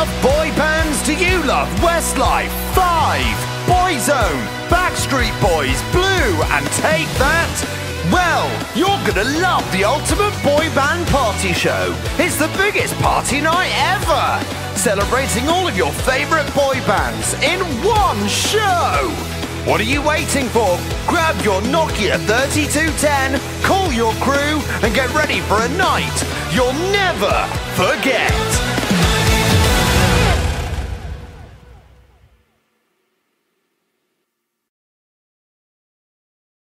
love boy bands? Do you love Westlife, Five, Boyzone, Backstreet Boys, Blue, and Take That? Well, you're gonna love the ultimate boy band party show. It's the biggest party night ever, celebrating all of your favorite boy bands in one show. What are you waiting for? Grab your Nokia 3210, call your crew, and get ready for a night you'll never forget.